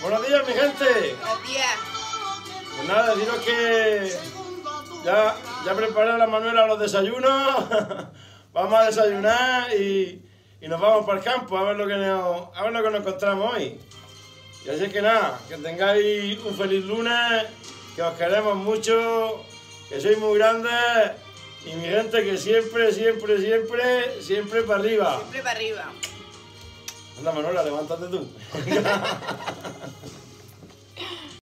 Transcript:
Buenos días, mi gente. Buenos días. Pues nada, deciros que ya preparé a la Manuela los desayunos. Vamos a desayunar y nos vamos para el campo a ver lo que nos encontramos hoy. Y así que nada, que tengáis un feliz lunes, que os queremos mucho, que sois muy grandes y mi gente que siempre para arriba. Siempre para arriba. Anda Manuela, levántate tú.